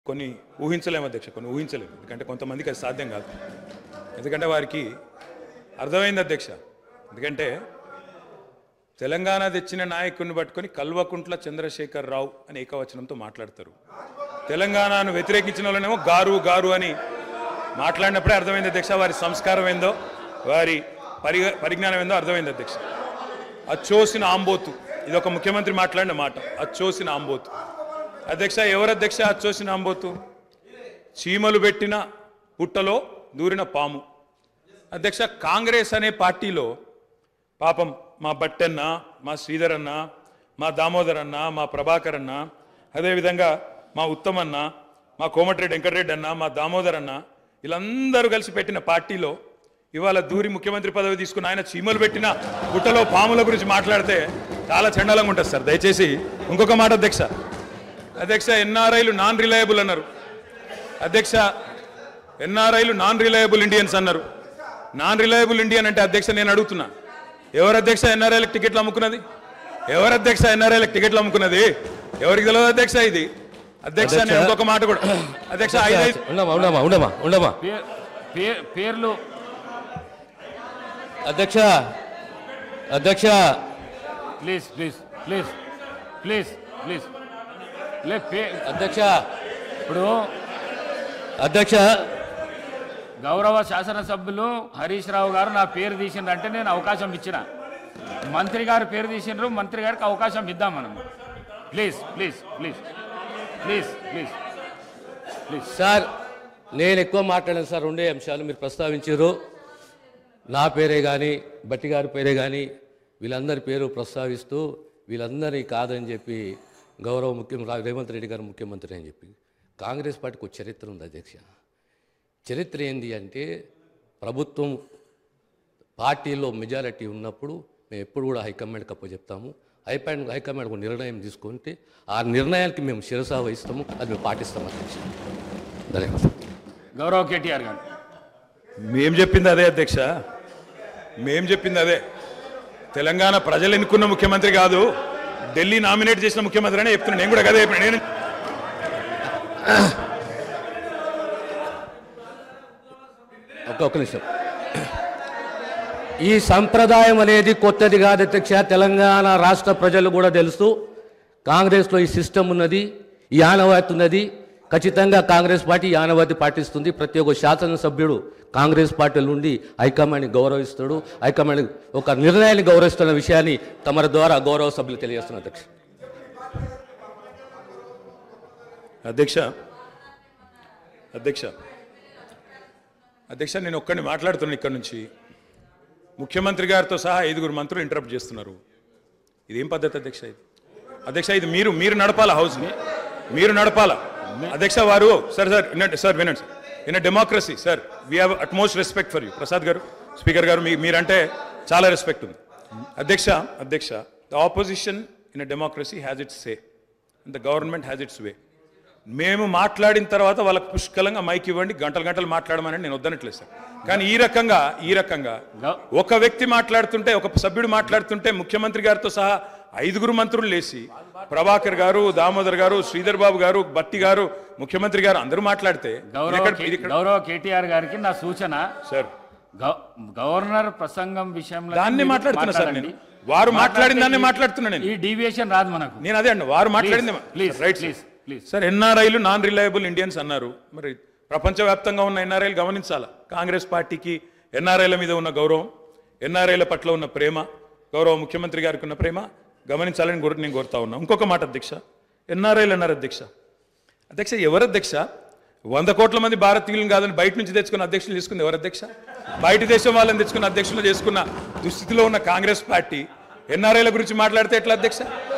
కొన్ని ఊహించలేము అధ్యక్ష, కొన్ని ఊహించలేము. ఎందుకంటే కొంతమందికి అది సాధ్యం కాదు. ఎందుకంటే వారికి అర్థమైంది అధ్యక్ష. ఎందుకంటే తెలంగాణ తెచ్చిన నాయకుడిని పట్టుకొని కల్వకుంట్ల చంద్రశేఖర్ రావు అని ఏకవచనంతో మాట్లాడతారు. తెలంగాణను వ్యతిరేకించిన వాళ్ళనేమో గారు గారు అని మాట్లాడినప్పుడే అర్థమైంది అధ్యక్ష వారి సంస్కారం ఏందో, వారి పరిజ్ఞానం ఏందో అర్థమైంది అధ్యక్ష. అచ్చోసిన ఆంబోతు, ఇది ఒక ముఖ్యమంత్రి మాట్లాడిన మాట. అచ్చోసిన ఆంబోతు అధ్యక్ష. ఎవరు అధ్యక్ష అచ్చోసిన ఆంబోతు? చీమలు పెట్టిన పుట్టలో దూరిన పాము అధ్యక్ష. కాంగ్రెస్ అనే పార్టీలో పాపం మా బట్టన్న, మా శ్రీధర్ అన్న, మా దామోదర్ అన్న, మా ప్రభాకర్ అన్న, అదేవిధంగా మా ఉత్తమన్న, మా కోమటిరెడ్డి వెంకటరెడ్డి అన్న, మా దామోదర్ అన్న, వీళ్ళందరూ కలిసి పెట్టిన పార్టీలో ఇవాళ దూరి ముఖ్యమంత్రి పదవి తీసుకుని ఆయన చీమలు పెట్టిన గుట్టలో పాముల గురించి మాట్లాడితే చాలా చండాలంగా ఉంటుంది సార్. దయచేసి ఇంకొక మాట అధ్యక్ష. అధ్యక్ష ఎన్ఆర్ఐలు నాన్ రిలయబుల్ అన్నారు అధ్యక్ష. ఎన్ఆర్ఐలు నాన్ రిలయబుల్ ఇండియన్స్ అన్నారు. నాన్ రిలయబుల్ ఇండియన్ అంటే అధ్యక్ష నేను అడుగుతున్నా, ఎవరు అధ్యక్ష ఎన్ఆర్ఐలకు టికెట్లు అమ్ముకున్నది? ఎవరు అధ్యక్ష ఎన్ఆర్ఐలకు టికెట్లు అమ్ముకున్నది? ఎవరికి తెలియదు అధ్యక్ష ఇది? అధ్యక్ష నేను ఇంకొక మాట కూడా అధ్యక్ష పేర్లు అధ్యక్ష అధ్యక్ష please please please please please అధ్యక్ష ఇప్పుడు అధ్యక్ష గౌరవ శాసనసభ్యులు హరీష్ రావు గారు నా పేరు తీసిండ్రంటే నేను అవకాశం ఇచ్చిన. మంత్రి గారు పేరు తీసిండ్రు, మంత్రి గారికి అవకాశం ఇద్దాం మనం. Please please please please please please sir, నేను ఎక్కువ మాట్లాడాను సార్. రెండే అంశాలు మీరు ప్రస్తావించారు. నా పేరే కానీ బట్టి గారి పేరే కానీ వీళ్ళందరి పేరు ప్రస్తావిస్తూ వీళ్ళందరినీ కాదని చెప్పి గౌరవ ముఖ్యమంత్రి రేవంత్ రెడ్డి గారు ముఖ్యమంత్రి అని చెప్పి కాంగ్రెస్ పార్టీకి ఒక చరిత్ర ఉంది అధ్యక్ష. చరిత్ర ఏంది అంటే ప్రభుత్వం పార్టీలో మెజారిటీ ఉన్నప్పుడు మేము ఎప్పుడు కూడా హైకమాండ్కి అప్పచెప్తాము. హైకమాండ్ ఒక నిర్ణయం తీసుకుంటే ఆ నిర్ణయానికి మేము శిరసా వహిస్తాము, అది మేము పాటిస్తాము అధ్యక్ష. ధన్యవాదాలు. గౌరవ కేటీఆర్ గారు మేం చెప్పింది అదే అధ్యక్ష, మేం చెప్పింది అదే. తెలంగాణ ప్రజలు ఎన్నుకున్న ముఖ్యమంత్రి కాదు, ఢిల్లీ నామినేట్ చేసిన ముఖ్యమంత్రి అనే చెప్తున్నాను. నేను కూడా అదే చెప్పిన. నేను ఒక్క నిమిషం. ఈ సంప్రదాయం అనేది కొత్తది కాదు అధ్యక్ష. తెలంగాణ రాష్ట్ర ప్రజలు కూడా తెలుసు. కాంగ్రెస్లో ఈ సిస్టమ్ ఉన్నది, ఈ ఆనవాయితీ ఉన్నది. ఖచ్చితంగా కాంగ్రెస్ పార్టీ ఈ ఆనవాయితీ పాటిస్తుంది. ప్రతి ఒక్క శాసనసభ్యుడు కాంగ్రెస్ పార్టీ నుండి హైకమాండ్ని గౌరవిస్తాడు, హైకమాండ్ ఒక నిర్ణయాన్ని గౌరవిస్తున్న విషయాన్ని తమ ద్వారా గౌరవ సభ్యులు తెలియజేస్తున్నారు అధ్యక్ష. అధ్యక్ష అధ్యక్ష అధ్యక్ష నేను ఒక్కడిని మాట్లాడుతున్నాను ఇక్కడ నుంచి. ముఖ్యమంత్రి గారితో సహా 5 మంత్రులు ఇంటరప్ట్ చేస్తున్నారు. ఇదేం పద్ధతి అధ్యక్ష? ఇది అధ్యక్ష ఇది మీరు నడపాలా, హౌస్ని మీరు నడపాలా అధ్యక్ష. వారు సార్ వినండి. In a democracy sir we have utmost respect for you. Prasad గారు, స్పీకర్ గారు, మీరంటే చాలా రెస్పెక్ట్ ఉంది అధ్యక్ష. The opposition in a democracy has its say and the government has its way. మేము మాట్లాడిన తర్వాత వాళ్ళకు పుష్కలంగా మైక్ ఇవ్వండి, గంటలు మాట్లాడమని నేను వద్దనట్లేదు సార్. కానీ ఈ రకంగా ఒక వ్యక్తి మాట్లాడుతుంటే, ఒక సభ్యుడు మాట్లాడుతుంటే ముఖ్యమంత్రి గారితో సహా 5 మంత్రులు లేచి ప్రభాకర్ గారు, దామోదర్ గారు, శ్రీధర్ బాబు గారు, బట్టి గారు, ముఖ్యమంత్రి గారు అందరూ మాట్లాడితే గౌరవ కేటీఆర్ గారికి నా సూచన సార్, గవర్నర్ ప్రసంగం విషయంలో దాన్ని మాట్లాడుతున్నా సార్. నేను వారు మాట్లాడిన దాన్ని మాట్లాడుతున్నా. నేను ఈ డీవియేషన్ రాదు మనకు. నేను అదే అండి, వారు మాట్లాడింది రైట్ సార్. ఎన్ఆర్ఐలు నాన్ రిలయబుల్ ఇండియన్స్ అన్నారు. మరి ప్రపంచవ్యాప్తంగా ఉన్న ఎన్ఆర్ఐలు గమనించాలా. కాంగ్రెస్ పార్టీకి ఎన్ఆర్ఐల మీద ఉన్న గౌరవం, ఎన్ఆర్ఐల పట్ల ఉన్న ప్రేమ, గౌరవ ముఖ్యమంత్రి గారికి ఉన్న ప్రేమ గమనించాలని నేను కోరుతా ఉన్నా. ఇంకొక మాట అధ్యక్ష, ఎన్ఆర్ఐలు అన్నారు అధ్యక్ష. ఎవరు అధ్యక్ష? 100 కోట్ల మంది భారతీయులను కాదని బయట నుంచి తెచ్చుకున్న అధ్యక్షులు తీసుకుంది ఎవరు అధ్యక్ష? బయట దేశం వాళ్ళని తెచ్చుకున్న అధ్యక్షులు చేసుకున్న దుస్థితిలో ఉన్న కాంగ్రెస్ పార్టీ ఎన్ఆర్ఐల గురించి మాట్లాడితే ఎట్లా అధ్యక్ష?